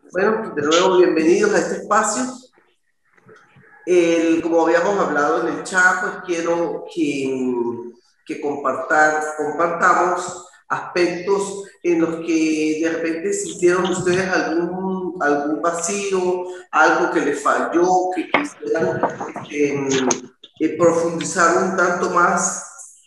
Bueno, de nuevo, bienvenidos a este espacio. Como habíamos hablado en el chat, pues quiero que compartamos aspectos en los que de repente sintieron ustedes algún vacío, algo que les falló, que quisieran profundizar un tanto más.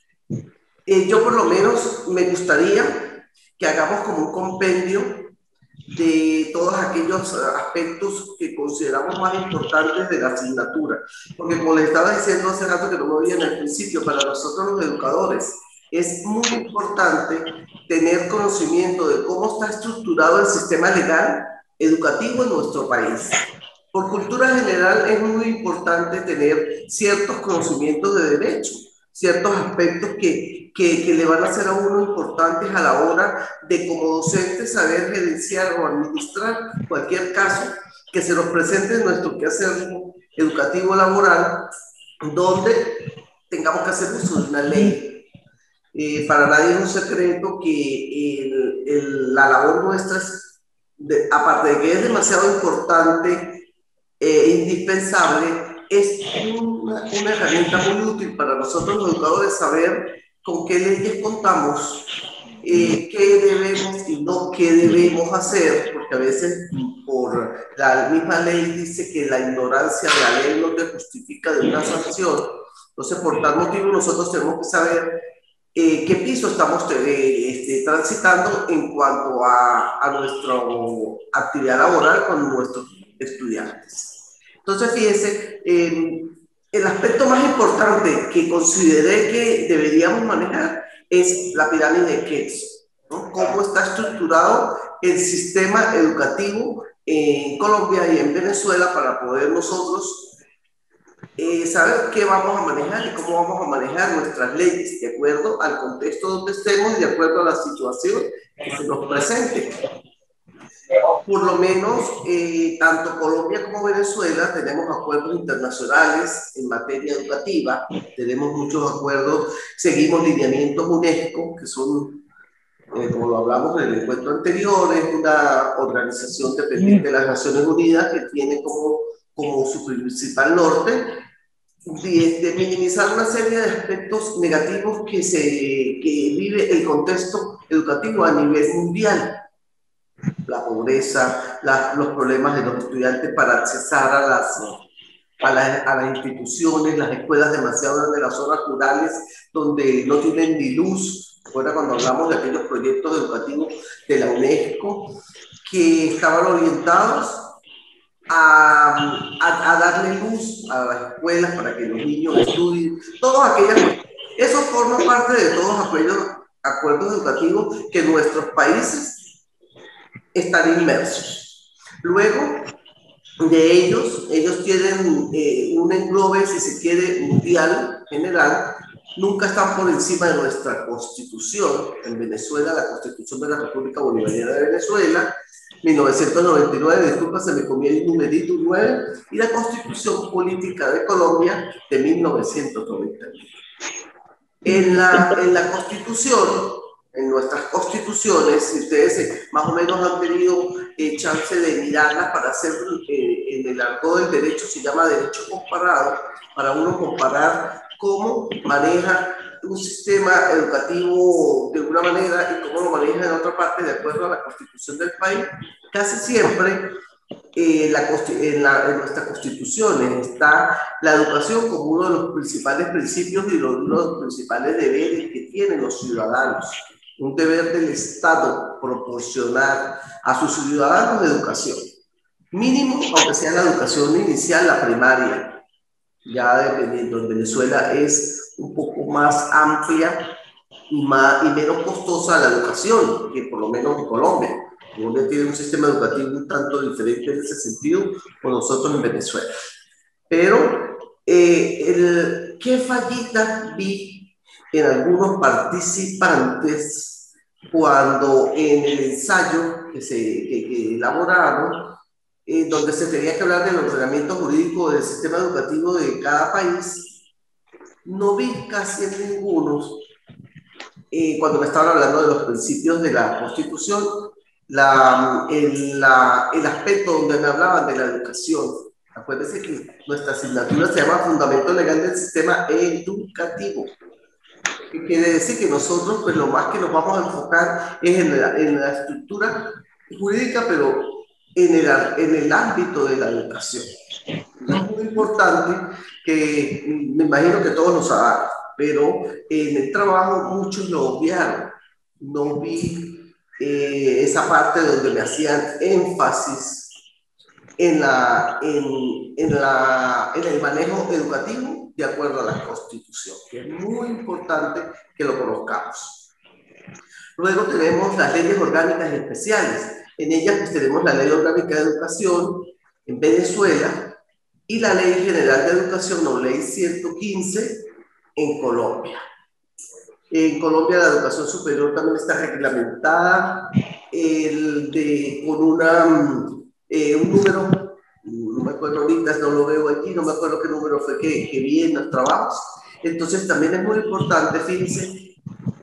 Yo por lo menos me gustaría que hagamos como un compendio de todos aquellos aspectos que consideramos más importantes de la asignatura. Porque como les estaba diciendo hace rato que no me oía en el principio, para nosotros los educadores es muy importante tener conocimiento de cómo está estructurado el sistema legal educativo en nuestro país. Por cultura general es muy importante tener ciertos conocimientos de derecho, ciertos aspectos que le van a ser a uno importantes a la hora de como docente saber gerenciar o administrar cualquier caso que se nos presente en nuestro quehacer educativo laboral, donde tengamos que hacer uso de una ley. Para nadie es un secreto que la labor nuestra es, aparte de que es demasiado importante indispensable, es una herramienta muy útil para nosotros los educadores saber con qué leyes contamos, qué debemos y no qué debemos hacer, porque a veces por la misma ley dice que la ignorancia de la ley no te justifica de una sanción. Entonces, por tal motivo, nosotros tenemos que saber qué piso estamos transitando en cuanto a nuestra actividad laboral con nuestros estudiantes. Entonces, fíjense, el aspecto más importante que consideré que deberíamos manejar es la pirámide de Kelso, ¿no? Cómo está estructurado el sistema educativo en Colombia y en Venezuela para poder nosotros saber qué vamos a manejar y cómo vamos a manejar nuestras leyes de acuerdo al contexto donde estemos y de acuerdo a la situación que se nos presente. Por lo menos, tanto Colombia como Venezuela tenemos acuerdos internacionales en materia educativa, tenemos muchos acuerdos, seguimos lineamientos UNESCO, que son, como lo hablamos en el encuentro anterior, es una organización dependiente de las Naciones Unidas que tiene como su principal norte de minimizar una serie de aspectos negativos que vive el contexto educativo a nivel mundial. La pobreza, los problemas de los estudiantes para accesar a las instituciones, las escuelas demasiado grandes de las zonas rurales donde no tienen ni luz. Ahora cuando hablamos de aquellos proyectos educativos de la UNESCO que estaban orientados a darle luz a las escuelas para que los niños estudien, todas aquellas. Eso forma parte de todos aquellos acuerdos educativos que nuestros países están inmersos. Luego de ellos tienen un englobe, si se quiere, mundial, general, nunca están por encima de nuestra constitución. En Venezuela, la constitución de la República Bolivariana de Venezuela, 1999, disculpa, se me comí el numerito 9, y la Constitución Política de Colombia de 1991. En la Constitución, en nuestras constituciones, si ustedes más o menos han tenido chance de mirarlas para hacer, en el arco del derecho se llama derecho comparado, para uno comparar cómo maneja un sistema educativo de una manera y cómo lo maneja en otra parte de acuerdo a la constitución del país. Casi siempre en nuestras constituciones está la educación como uno de los principales principios y uno de los principales deberes que tienen los ciudadanos. Un deber del Estado proporcionar a sus ciudadanos educación. Mínimo, aunque sea la educación inicial, la primaria. Ya dependiendo, en Venezuela es un poco más amplia y menos costosa la educación que por lo menos en Colombia. Colombia tiene un sistema educativo un tanto diferente en ese sentido con nosotros en Venezuela. Pero, ¿qué fallita vi en algunos participantes cuando en el ensayo que elaboraron, donde se tenía que hablar del ordenamiento jurídico del sistema educativo de cada país? No vi casi en ninguno, cuando me estaban hablando de los principios de la Constitución, el aspecto donde me hablaban de la educación. Acuérdense que nuestra asignatura se llama Fundamento Legal del Sistema Educativo. ¿Qué quiere decir? Que nosotros, pues lo más que nos vamos a enfocar es en la estructura jurídica, pero en el ámbito de la educación. Es muy importante que, me imagino que todos lo saben, pero en el trabajo muchos lo obviaron. No vi esa parte donde me hacían énfasis en el manejo educativo de acuerdo a la Constitución, que es muy importante que lo conozcamos. Luego tenemos las leyes orgánicas especiales. En ellas pues tenemos la Ley Orgánica de Educación en Venezuela y la Ley General de Educación, o Ley 115, en Colombia. En Colombia la educación superior también está reglamentada con un número, no me acuerdo ahorita, no lo veo aquí, no me acuerdo qué número fue que vi en los trabajos. Entonces también es muy importante, fíjense,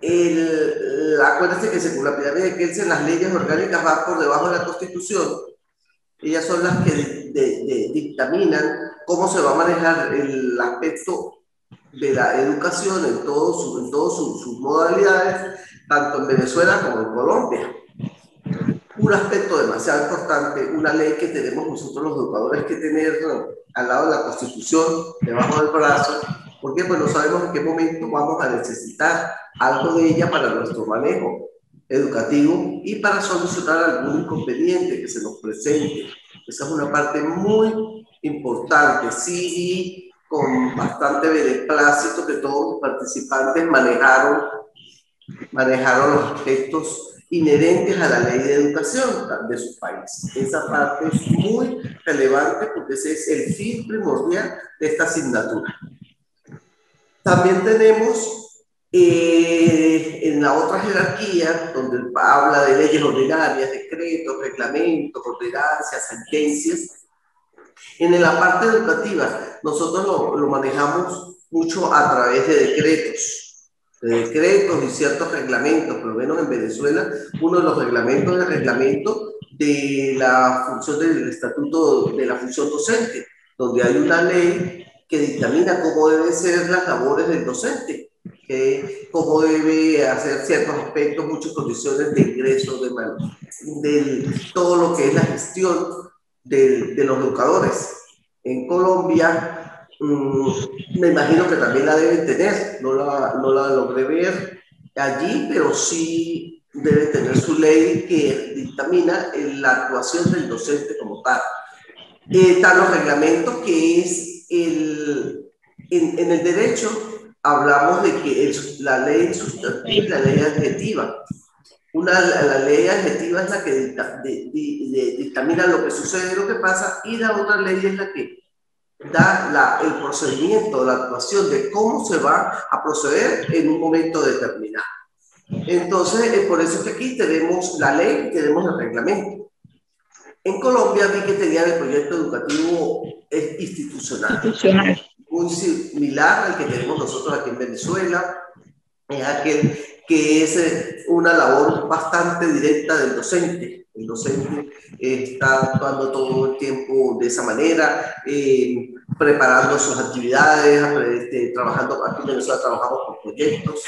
acuérdense que según la pirámide de Kelsen las leyes orgánicas van por debajo de la Constitución. Ellas son las que dictaminan cómo se va a manejar el aspecto de la educación en todas sus modalidades, tanto en Venezuela como en Colombia. Un aspecto demasiado importante, una ley que tenemos nosotros los educadores que tener al lado de la Constitución, debajo del brazo, porque pues no sabemos en qué momento vamos a necesitar algo de ella para nuestro manejo educativo y para solucionar algún inconveniente que se nos presente. Esa es una parte muy importante. Sí, con bastante beneplácito que todos los participantes manejaron los aspectos inherentes a la ley de educación de su país. Esa parte es muy relevante porque ese es el fin primordial de esta asignatura. También tenemos en la otra jerarquía, donde habla de leyes ordinarias, decretos, reglamentos, ordenanzas, sentencias. En la parte educativa, nosotros lo manejamos mucho a través de decretos y ciertos reglamentos, por lo menos en Venezuela, uno de los reglamentos es el reglamento de la función del estatuto de la función docente, donde hay una ley que dictamina cómo deben ser las labores del docente, cómo debe hacer ciertos aspectos, muchas condiciones de ingreso, de todo lo que es la gestión de los educadores. En Colombia, me imagino que también la deben tener, no la logré ver allí, pero sí debe tener su ley que dictamina la actuación del docente como tal. Están los reglamentos que es en el derecho hablamos de que la ley sustantiva y la ley adjetiva. La ley adjetiva es la que dictamina lo que sucede y lo que pasa, y la otra ley es la que da el procedimiento, la actuación de cómo se va a proceder en un momento determinado. Entonces, por eso es que aquí tenemos la ley y tenemos el reglamento. En Colombia vi que tenían el proyecto educativo institucional, muy similar al que tenemos nosotros aquí en Venezuela. Es aquel que es una labor bastante directa del docente. El docente está actuando todo el tiempo de esa manera, preparando sus actividades, trabajando. Aquí en Venezuela trabajamos por proyectos.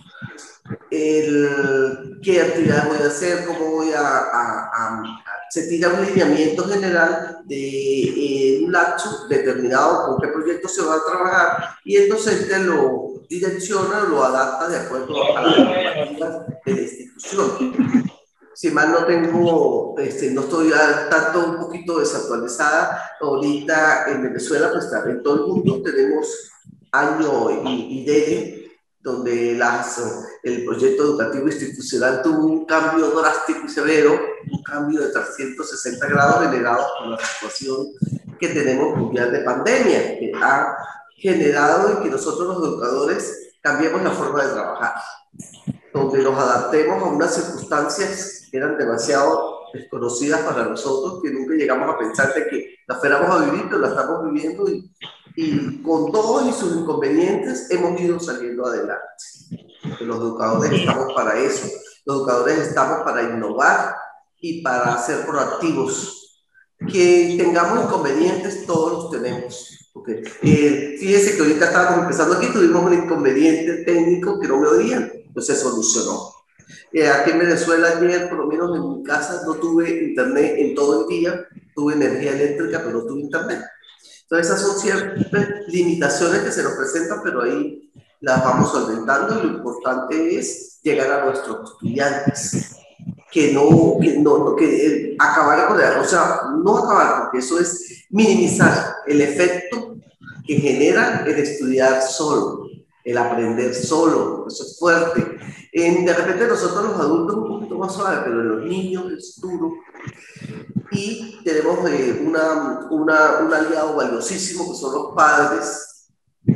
¿Qué actividades voy a hacer? ¿Cómo voy se tira un lineamiento general de un lapso determinado con qué proyecto se va a trabajar, y el docente lo direcciona, lo adapta de acuerdo a las normativas de la institución. Si mal no tengo, no estoy tanto un poquito desactualizada, ahorita en Venezuela, pues también en todo el mundo tenemos año y DELE, donde el proyecto educativo institucional tuvo un cambio drástico y severo, un cambio de 360 grados generado por la situación que tenemos mundial de pandemia, que ha generado en que nosotros los educadores cambiemos la forma de trabajar, donde nos adaptemos a unas circunstancias que eran demasiado desconocidas para nosotros, que nunca llegamos a pensar de que las fuéramos a vivir, pero las estamos viviendo, y con todos y sus inconvenientes hemos ido saliendo adelante. Porque los educadores estamos para eso. Los educadores estamos para innovar, y para ser proactivos. Que tengamos inconvenientes, todos los tenemos. Okay. Fíjense que ahorita estábamos empezando aquí, tuvimos un inconveniente técnico que no me oían, pues se solucionó. Aquí en Venezuela ayer, por lo menos en mi casa, no tuve internet en todo el día, tuve energía eléctrica, pero no tuve internet. Entonces esas son ciertas limitaciones que se nos presentan, pero ahí las vamos solventando y lo importante es llegar a nuestros estudiantes. Que acabar con o sea, no acabar, porque eso es minimizar el efecto que genera el estudiar solo, el aprender solo, eso es fuerte. De repente nosotros los adultos un poquito más suave, pero en los niños es duro. Y tenemos un aliado valiosísimo que son los padres,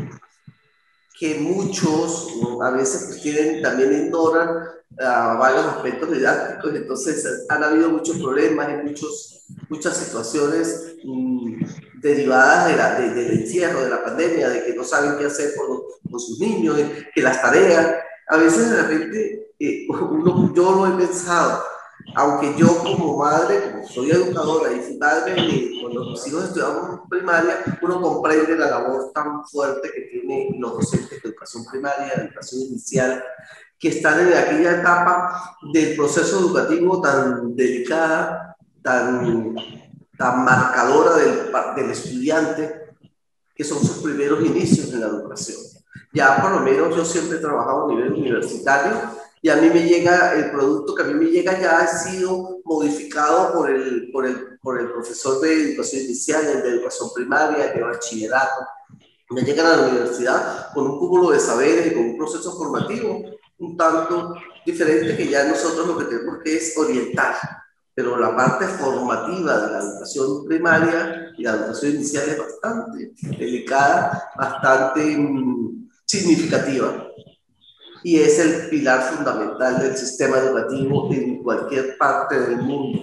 que muchos a veces pues, también ignoran varios aspectos didácticos, entonces han habido muchos problemas y muchas situaciones derivadas del encierro, de la pandemia, de que no saben qué hacer con sus niños, que las tareas, a veces de repente, yo lo he pensado, aunque yo como madre, como soy educadora y fui madre, cuando los hijos estudiamos primaria, uno comprende la labor tan fuerte que tienen los docentes de educación primaria, de educación inicial, que están en aquella etapa del proceso educativo tan delicada, tan marcadora del estudiante, que son sus primeros inicios en la educación. Ya por lo menos yo siempre he trabajado a nivel universitario y a mí me llega, el producto que a mí me llega ya ha sido modificado por el profesor de educación inicial, de educación primaria, de bachillerato. Me llegan a la universidad con un cúmulo de saberes y con un proceso formativo un tanto diferente, que ya nosotros lo que tenemos que es orientar, pero la parte formativa de la educación primaria y la educación inicial es bastante delicada, bastante significativa, y es el pilar fundamental del sistema educativo en cualquier parte del mundo,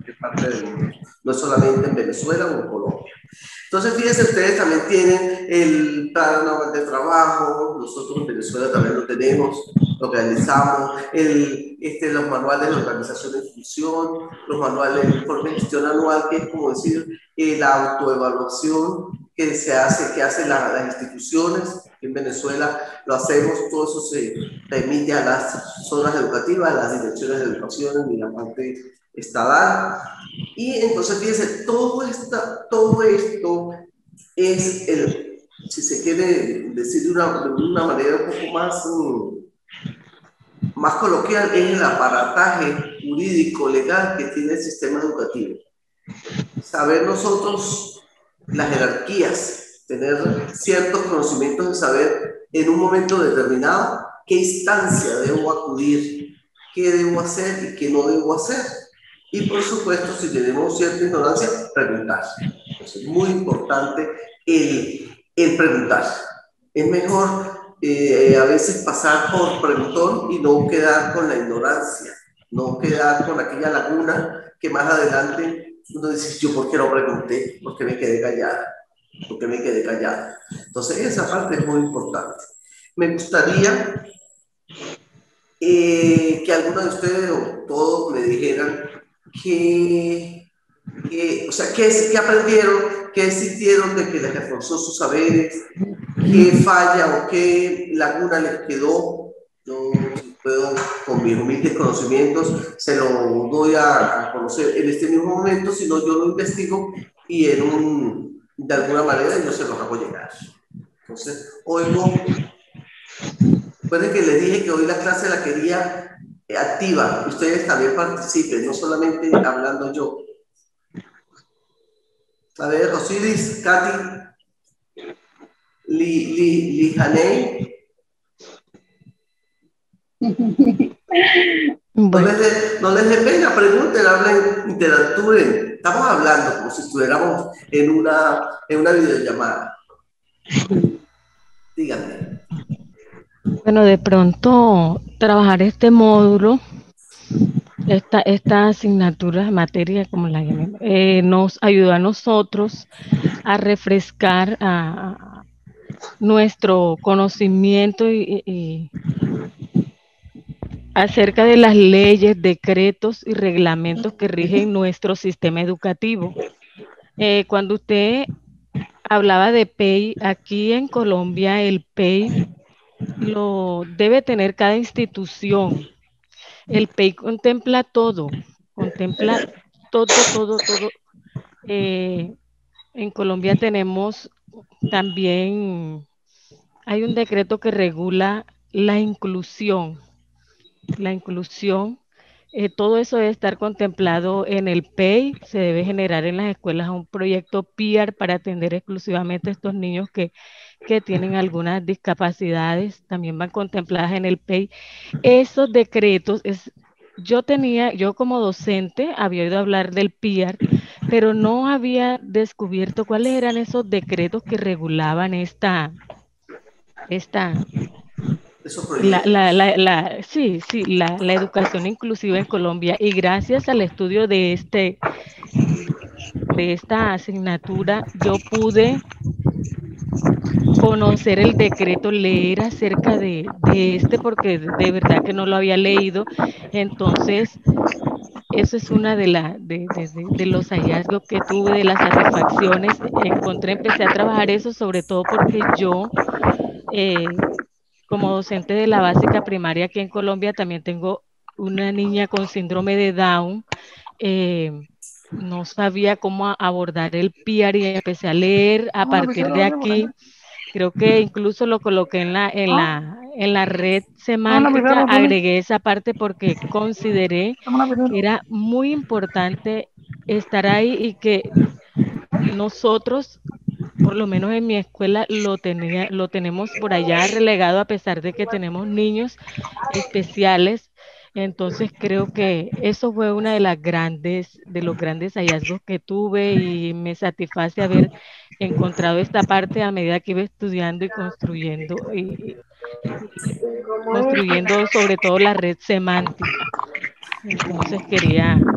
no solamente en Venezuela o en Colombia. Entonces, fíjense, ustedes también tienen el plan anual de trabajo, nosotros en Venezuela también lo tenemos, lo realizamos, los manuales de organización de función, los manuales de informe de gestión anual, que es como decir, la autoevaluación que hacen las instituciones. En Venezuela lo hacemos, todo eso se remite a las zonas educativas, a las direcciones de educación y la parte estatal. Y entonces, fíjense, todo esto es si se quiere decir de una manera un poco más coloquial, es el aparataje jurídico, legal que tiene el sistema educativo. Saber nosotros las jerarquías, tener ciertos conocimientos de saber en un momento determinado qué instancia debo acudir, qué debo hacer y qué no debo hacer. Y por supuesto, si tenemos cierta ignorancia, preguntar. Entonces, es muy importante el preguntar. Es mejor a veces pasar por preguntón y no quedar con la ignorancia, no quedar con aquella laguna que más adelante uno dice, yo por qué no pregunté, por qué me quedé callada, por qué me quedé callada. Entonces esa parte es muy importante. Me gustaría que alguno de ustedes o todos me dijeran qué aprendieron, qué sintieron de que les reforzó sus saberes, qué falla o qué laguna les quedó. Yo, si puedo, con mis humildes conocimientos, se lo doy a conocer en este mismo momento, si no, yo lo investigo y de alguna manera yo se los hago llegar. Entonces, recuerden que les dije que hoy la clase la quería activa, ustedes también participen, no solamente hablando yo. A ver, Osiris, Katy, Lijaney. Bueno. No les dé pena, pregunten, hablen, interactúen. Estamos hablando como si estuviéramos en una videollamada. Díganme. Bueno, de pronto trabajar este módulo, esta asignatura, materia, como la llamemos, nos ayuda a nosotros a refrescar nuestro conocimiento y acerca de las leyes, decretos y reglamentos que rigen nuestro sistema educativo. Cuando usted hablaba de PEI, aquí en Colombia el PEI lo debe tener cada institución. El PEI contempla todo, todo, todo. Eh, en Colombia tenemos también, hay un decreto que regula la inclusión. La inclusión, todo eso debe estar contemplado en el PEI. Se debe generar en las escuelas un proyecto PIAR para atender exclusivamente a estos niños que tienen algunas discapacidades. También van contempladas en el PEI. Esos decretos, yo como docente había oído hablar del PIAR, pero no había descubierto cuáles eran esos decretos que regulaban esta, Esos proyectos. la educación inclusiva en Colombia. Y gracias al estudio de esta asignatura, yo pude conocer el decreto, leer acerca de porque de verdad que no lo había leído. Entonces, eso es una de los hallazgos que tuve, de las satisfacciones. Empecé a trabajar eso, sobre todo porque yo, eh, como docente de la básica primaria aquí en Colombia, también tengo una niña con síndrome de Down. eh, no sabía cómo abordar el PIAR y empecé a leer a partir de aquí. Creo que incluso lo coloqué en la red semántica, agregué esa parte porque consideré que era muy importante estar ahí y que nosotros, por lo menos en mi escuela, lo tenemos por allá relegado a pesar de que tenemos niños especiales. Entonces creo que eso fue una de los grandes hallazgos que tuve y me satisface haber encontrado esta parte a medida que iba estudiando y construyendo sobre todo la red semántica. Entonces quería.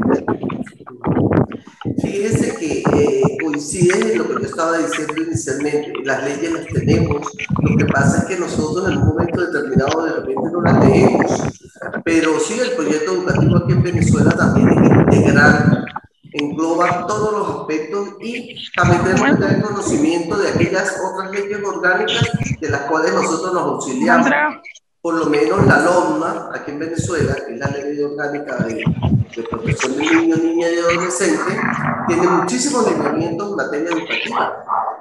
Fíjese que coincide en lo que yo estaba diciendo inicialmente. Las leyes las tenemos. Lo que pasa es que nosotros en un momento determinado de repente no las leemos. Pero sí, el proyecto educativo aquí en Venezuela también es integral, engloba todos los aspectos y también tenemos que tener conocimiento de aquellas otras leyes orgánicas de las cuales nosotros nos auxiliamos. Por lo menos la LOMNA, aquí en Venezuela, que es la Ley Orgánica de Protección de Niños, Niñas y Adolescentes, tiene muchísimos lineamientos en materia educativa.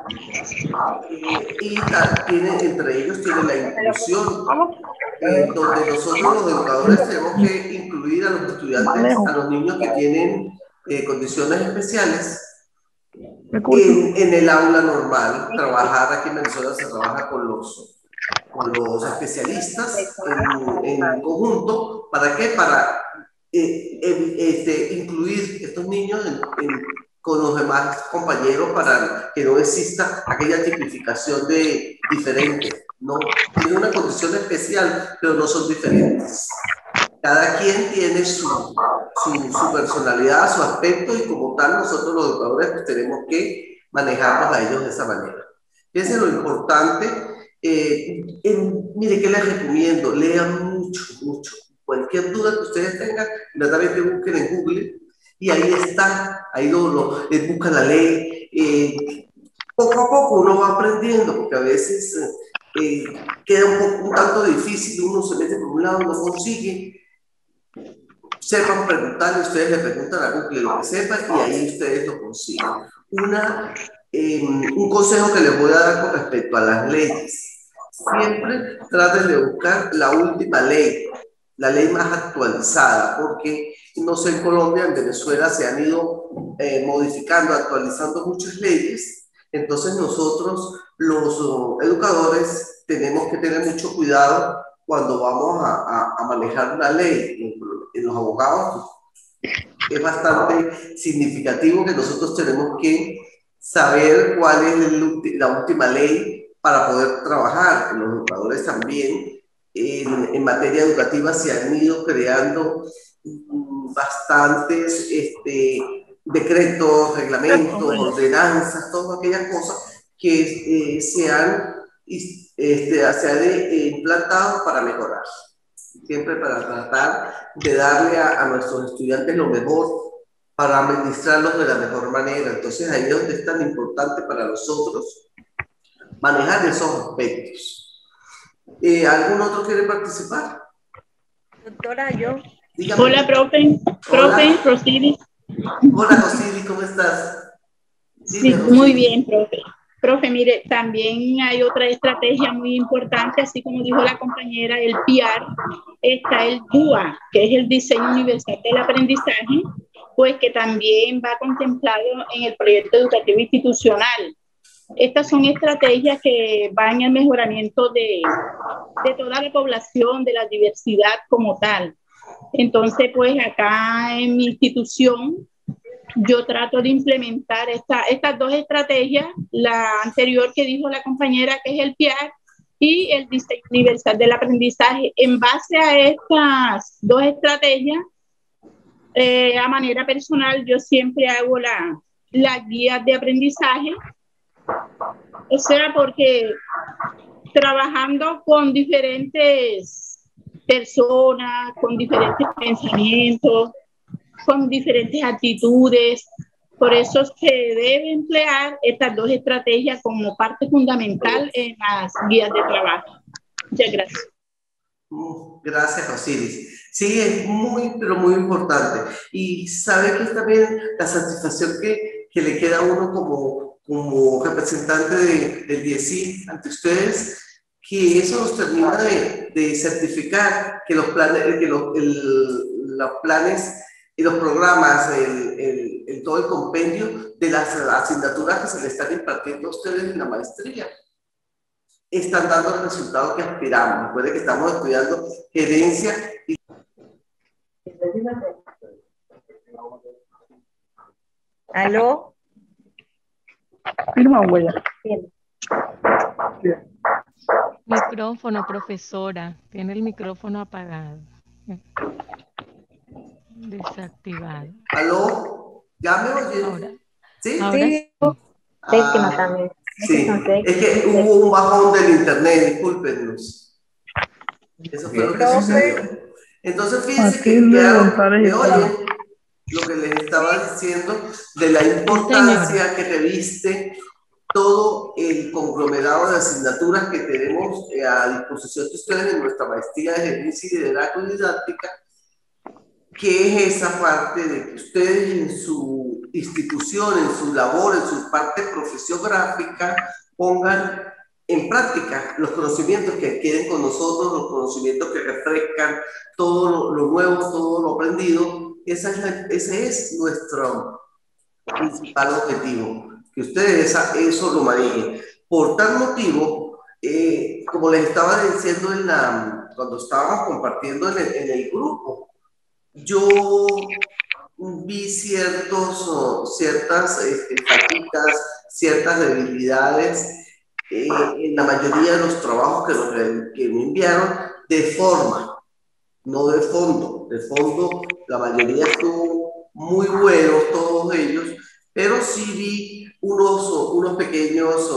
Entre ellos tiene la inclusión, donde nosotros los educadores tenemos que incluir a los estudiantes, a los niños que tienen condiciones especiales en el aula normal. Trabajar aquí en Venezuela se trabaja con los especialistas en conjunto. ¿Para qué? Para incluir estos niños con los demás compañeros para que no exista aquella tipificación de diferente. No, tiene una condición especial, pero no son diferentes. Cada quien tiene su personalidad, su aspecto, y como tal nosotros los educadores pues, tenemos que manejarlos a ellos de esa manera. Fíjense lo importante. Mire, ¿qué les recomiendo? Lean mucho, mucho. Cualquier duda que ustedes tengan, inmediatamente busquen en Google y ahí está, ahí buscan la ley. Poco a poco uno va aprendiendo, porque a veces queda un tanto difícil, uno se mete por un lado, no consigue. Sepan preguntarle, ustedes le preguntan a Google lo que sepan y ahí ustedes lo consiguen. Un consejo que les voy a dar con respecto a las leyes: siempre traten de buscar la última ley, la ley más actualizada, porque no sé, en Colombia, en Venezuela se han ido modificando, actualizando muchas leyes. Entonces nosotros los educadores tenemos que tener mucho cuidado cuando vamos a manejar una ley. En los abogados es bastante significativo que nosotros tenemos que saber cuál es la última ley para poder trabajar. Los educadores también en materia educativa se han ido creando bastantes decretos, reglamentos, ordenanzas, todas aquellas cosas que se han implantado para mejorar. siempre para tratar de darle a nuestros estudiantes lo mejor para administrarlos de la mejor manera. Entonces ahí es donde es tan importante para nosotros manejar esos aspectos. ¿Algún otro quiere participar? Doctora, yo. Dígame. Hola, profe. Profe, Rosiris. Hola, Rosiris, ¿cómo estás? Sí, muy bien, profe. Profe, mire, también hay otra estrategia muy importante, así como dijo la compañera, el PIAR, está el DUA, que es el Diseño Universal del Aprendizaje, pues que también va contemplado en el proyecto educativo institucional. Estas son estrategias que van al mejoramiento de toda la población, de la diversidad como tal. Entonces, pues acá en mi institución, yo trato de implementar estas dos estrategias, la anterior que dijo la compañera, que es el PIAR, y el Diseño Universal del Aprendizaje. En base a estas dos estrategias, a manera personal, yo siempre hago las guías de aprendizaje, o sea, porque trabajando con diferentes personas, con diferentes pensamientos, con diferentes actitudes. Por eso se debe emplear estas dos estrategias como parte fundamental en las guías de trabajo. Muchas gracias. Gracias, Osiris. Sí, es muy, pero muy importante. Y sabe que es también la satisfacción que le queda a uno como representante del DIESI ante ustedes, que eso nos termina de certificar que los planes, los planes y los programas, todo el compendio de las asignaturas que se le están impartiendo a ustedes en la maestría están dando el resultado que aspiramos. Recuerden que estamos estudiando gerencia y... ¿Aló? Firma, huella. Micrófono, profesora. Tiene el micrófono apagado. Desactivado. ¿Aló? ¿Ya me oyen? Ahora. ¿Sí? Ahora sí. También. Sí, es que hubo un bajón del internet, discúlpenos. Eso fue lo que sucedió. Entonces, fíjense que quedaron, me oyen lo que les estaba diciendo de la importancia que reviste todo el conglomerado de asignaturas que tenemos a disposición de ustedes en nuestra maestría de gerencia y liderazgo y didáctica, que es esa parte de que ustedes en su institución, en su labor, en su parte profesiográfica, pongan en práctica los conocimientos que adquieren con nosotros, los conocimientos que refrescan, todo lo nuevo, todo lo aprendido. Ese es nuestro principal objetivo, que ustedes eso lo manejen. Por tal motivo, como les estaba diciendo cuando estábamos compartiendo en el grupo, yo vi ciertas fallitas, ciertas debilidades en la mayoría de los trabajos que me enviaron de forma, no de fondo. De fondo, la mayoría estuvo muy buenos, todos ellos, pero sí vi unos pequeños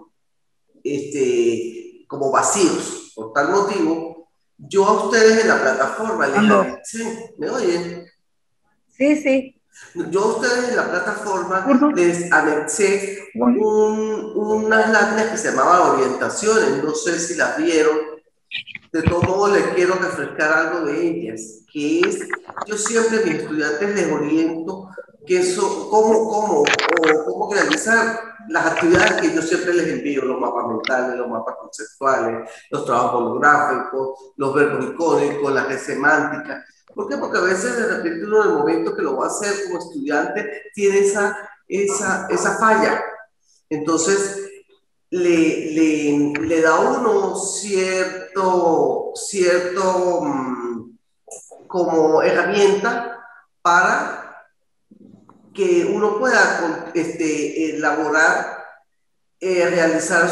como vacíos. Por tal motivo, yo a ustedes en la plataforma les anexé, ¿me oyen? Sí. Yo a ustedes en la plataforma les anexé unas láminas que se llamaban orientaciones, no sé si las vieron. De todo modo, les quiero refrescar algo de ellas, que es, yo siempre a mis estudiantes les oriento cómo realizar las actividades que yo siempre les envío, los mapas mentales, los mapas conceptuales, los trabajos holográficos, los verbos icónicos, la red semántica. ¿Por qué? Porque a veces de repente uno en el momento que lo va a hacer como estudiante tiene esa falla. Entonces, le da a uno cierto como herramienta para que uno pueda elaborar, realizar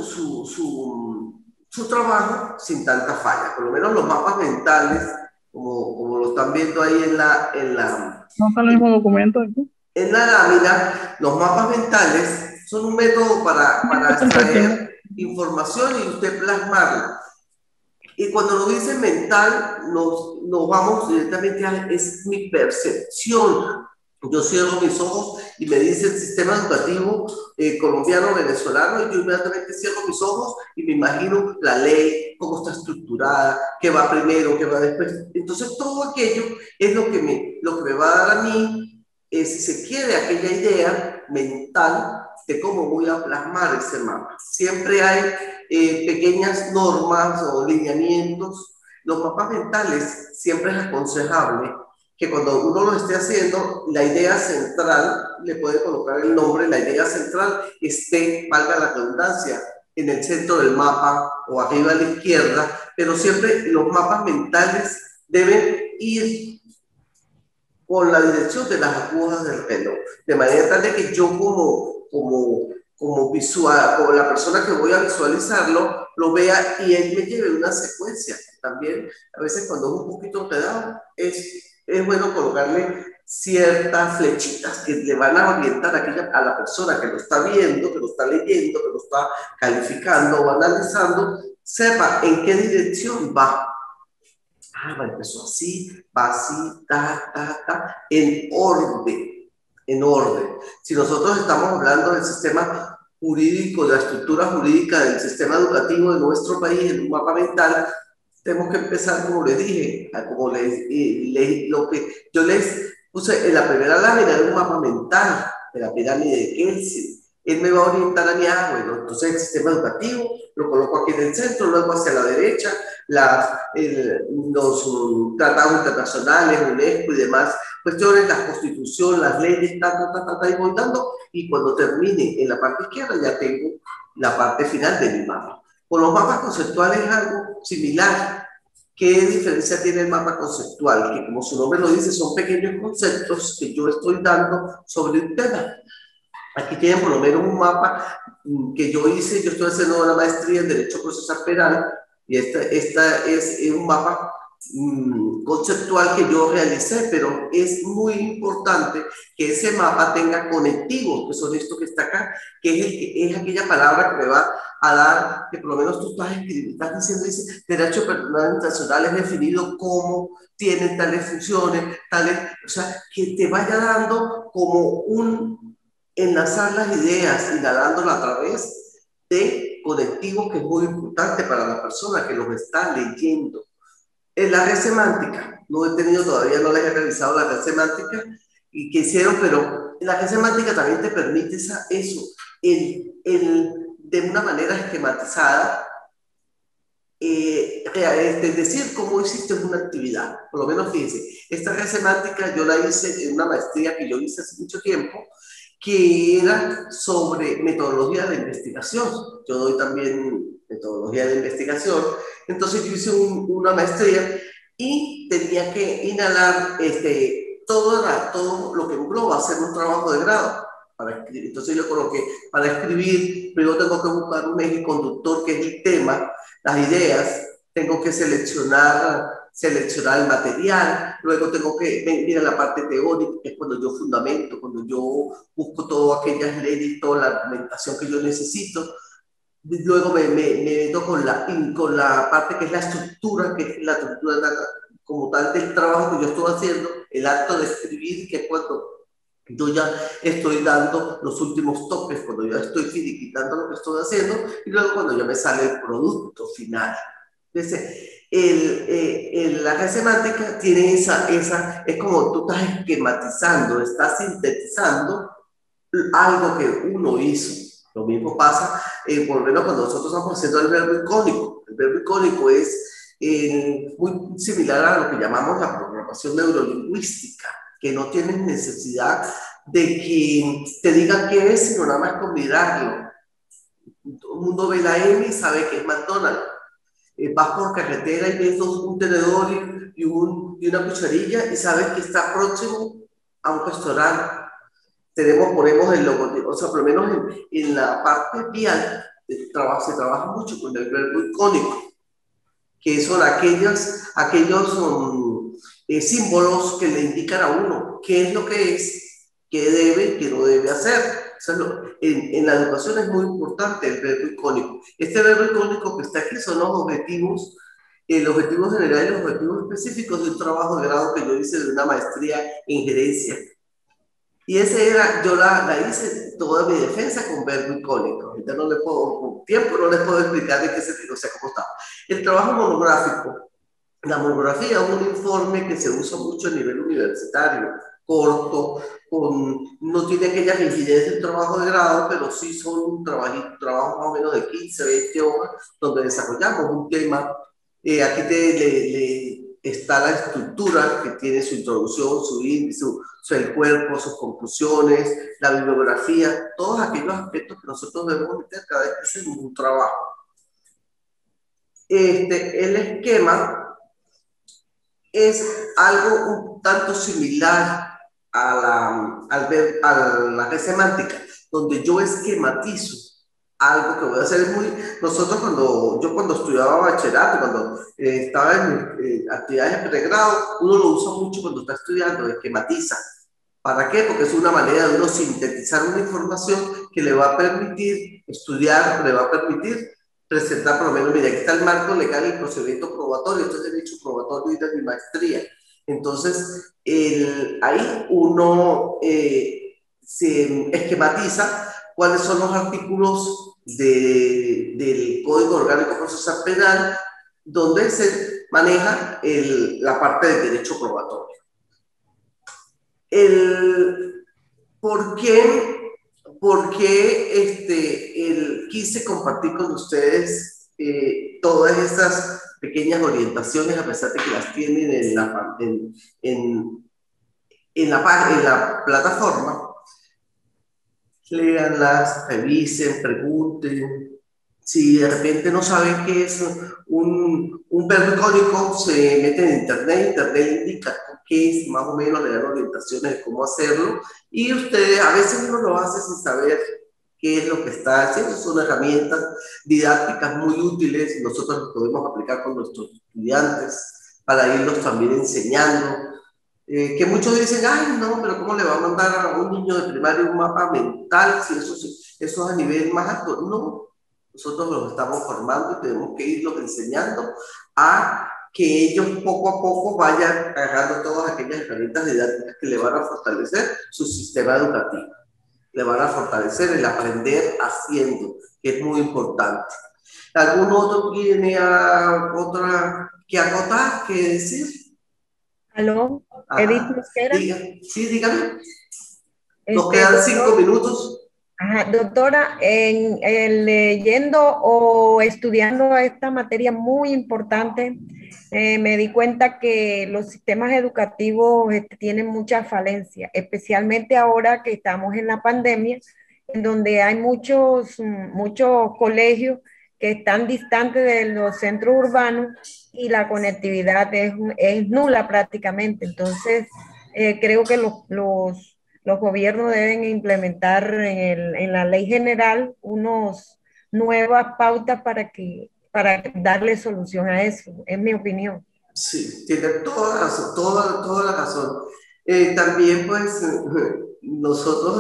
su trabajo sin tanta falla. Por lo menos los mapas mentales, como lo están viendo ahí en la ¿No está el mismo documento aquí? En la lámina, los mapas mentales son un método para extraer información y usted plasmarla. Y cuando nos dice mental, nos vamos directamente a es mi percepción. Yo cierro mis ojos y me dice el sistema educativo colombiano, venezolano, y yo inmediatamente cierro mis ojos y me imagino la ley, cómo está estructurada, qué va primero, qué va después. Entonces todo aquello es lo que me va a dar a mí, si se quiere, aquella idea mental de cómo voy a plasmar ese mapa. Siempre hay pequeñas normas o lineamientos. Los mapas mentales siempre es aconsejable que cuando uno lo esté haciendo, la idea central, le puede colocar el nombre, la idea central esté, valga la redundancia, en el centro del mapa o arriba a la izquierda, pero siempre los mapas mentales deben ir con la dirección de las agujas del reloj, de manera tal de que yo como visual, como la persona que voy a visualizarlo, lo vea y él me lleve una secuencia. También, a veces cuando es un poquito enredado, es bueno colocarle ciertas flechitas que le van a orientar a la persona que lo está viendo, que lo está leyendo, que lo está calificando o analizando, sepa en qué dirección va. Empezó así, va así, en orden, en orden. Si nosotros estamos hablando del sistema jurídico, de la estructura jurídica del sistema educativo de nuestro país, en un mapa mental, tenemos que empezar, como les dije, como lo que yo les puse en la primera lámina de un mapa mental de la pirámide de Kelsen. Él me va a orientar a mí, bueno, entonces el sistema educativo lo coloco aquí en el centro, luego hacia la derecha, los tratados internacionales, UNESCO y demás cuestiones, la constitución, las leyes, y voy dando, y cuando termine en la parte izquierda ya tengo la parte final de mi mapa. Con los mapas conceptuales es algo similar. ¿Qué diferencia tiene el mapa conceptual? Que como su nombre lo dice, son pequeños conceptos que yo estoy dando sobre un tema. Aquí tienen por lo menos un mapa que yo hice, yo estoy haciendo una maestría en Derecho Procesal Penal, y esta es un mapa conceptual que yo realicé, pero es muy importante que ese mapa tenga conectivos, que son esto que está acá, que es aquella palabra que me va a dar, que por lo menos tú estás diciendo, dice, derecho penal internacional es definido como tiene tales funciones, tales, o sea, que te vaya dando como enlazar las ideas y dándola a través de conectivos, que es muy importante para la persona que los está leyendo. En la red semántica, no he tenido todavía, no les he revisado la red semántica y que hicieron, pero la red semántica también te permite eso, de una manera esquematizada, decir cómo hiciste una actividad. Por lo menos fíjense, esta red semántica yo la hice en una maestría que yo hice hace mucho tiempo, que era sobre metodología de investigación. Yo doy también metodología de investigación. Entonces yo hice una maestría y tenía que inhalar todo lo que engloba hacer un trabajo de grado. Para escribir. Entonces yo coloqué, para escribir, primero tengo que buscar un eje conductor, que es el tema, las ideas, tengo que seleccionar el material, luego tengo que ir a la parte teórica, que es cuando yo fundamento, cuando yo busco todas aquellas leyes, toda la argumentación que yo necesito. Luego me meto con la parte que es la estructura, como tal del trabajo que yo estoy haciendo, el acto de escribir, que es cuando yo ya estoy dando los últimos toques, cuando ya estoy finiquitando lo que estoy haciendo, y luego cuando ya me sale el producto final. Entonces, la red semántica tiene es como tú estás esquematizando, estás sintetizando algo que uno hizo. Lo mismo pasa, por lo menos cuando nosotros estamos haciendo el verbo icónico. El verbo icónico es muy similar a lo que llamamos la programación neurolingüística, que no tienes necesidad de que te digan qué es, sino nada más con mirarlo. Todo el mundo ve la M y sabe que es McDonald's. Vas por carretera y ves un tenedor y una cucharilla y sabes que está próximo a un restaurante. Ponemos el logotipo, o sea, por lo menos en la parte vial se trabaja mucho con el verbo icónico, que son aquellos símbolos que le indican a uno qué es lo que es, qué debe, qué no debe hacer. O sea, en la educación es muy importante el verbo icónico. Este verbo icónico que está aquí son los objetivos el objetivo general y los objetivos específicos de un trabajo de grado que yo hice de una maestría en gerencia. Y ese era, yo la hice toda mi defensa con verbo icónico. Ahorita no le puedo, con tiempo no les puedo explicar de qué se trata, o sea, cómo estaba. El trabajo monográfico. La monografía es un informe que se usa mucho a nivel universitario, corto, no tiene aquella rigidez del trabajo de grado, pero sí son un trabajo más o menos de 15, 20 horas, donde desarrollamos un tema. Aquí está la estructura que tiene su introducción, su índice, el cuerpo, sus conclusiones, la bibliografía, todos aquellos aspectos que nosotros debemos meter cada vez que hacemos un trabajo. El esquema es algo un tanto similar a la red semántica, donde yo esquematizo algo que voy a hacer. Yo cuando estudiaba bachillerato, cuando estaba en actividades de pregrado, uno lo usa mucho cuando está estudiando, esquematiza. ¿Para qué? Porque es una manera de uno sintetizar una información que le va a permitir estudiar, le va a permitir presentar, por lo menos, mira, aquí está el marco legal y el procedimiento probatorio, esto es derecho probatorio y de mi maestría. Entonces, ahí uno se esquematiza cuáles son los artículos del Código Orgánico Procesal Penal donde se maneja la parte del derecho probatorio. ¿Por qué quise compartir con ustedes todas estas pequeñas orientaciones, a pesar de que las tienen en la plataforma? Léanlas, revisen, pregunten. Si de repente no saben qué es un verbo icónico, se meten en internet le indica qué es, más o menos le dan orientaciones de cómo hacerlo, y ustedes, a veces uno lo hace sin saber qué es lo que está haciendo. Son herramientas didácticas muy útiles, nosotros las podemos aplicar con nuestros estudiantes para irlos también enseñando. Que muchos dicen, ay, no, pero ¿cómo le va a mandar a un niño de primaria un mapa mental si eso es a nivel más alto? No, nosotros los estamos formando y tenemos que irlos enseñando a que ellos poco a poco vayan agarrando todas aquellas herramientas didácticas que le van a fortalecer su sistema educativo. Le van a fortalecer el aprender haciendo, que es muy importante. ¿Algún otro tiene otra que acotar, que decir? ¿Aló? Edith Mosquera. Sí, dígame. Nos quedan 5 minutos. Ajá, doctora, leyendo o estudiando esta materia muy importante, me di cuenta que los sistemas educativos tienen muchas falencias, especialmente ahora que estamos en la pandemia, en donde hay muchos colegios que están distantes de los centros urbanos y la conectividad es nula prácticamente. Entonces, creo que los gobiernos deben implementar en la ley general nuevas pautas para darle solución a eso, es mi opinión. Sí, tiene toda la razón. También, pues, nosotros,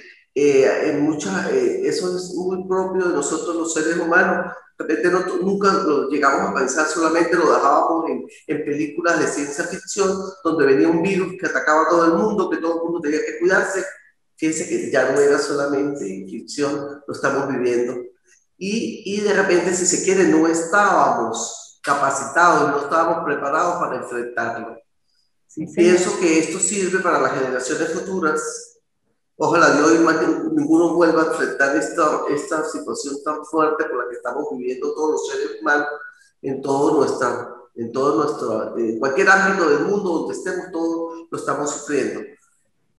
eso es muy propio de nosotros los seres humanos. De repente nunca lo llegamos a pensar, solamente lo dejábamos en películas de ciencia ficción, donde venía un virus que atacaba a todo el mundo, que todo el mundo tenía que cuidarse. Fíjense que ya no era solamente ficción, lo estamos viviendo. Y de repente, si se quiere, no estábamos capacitados, no estábamos preparados para enfrentarlo. Sí, pienso que esto sirve para las generaciones futuras. Ojalá Dios ninguno vuelva a enfrentar esta situación tan fuerte por la que estamos viviendo todos los seres humanos en cualquier ámbito del mundo donde estemos, todos lo estamos sufriendo.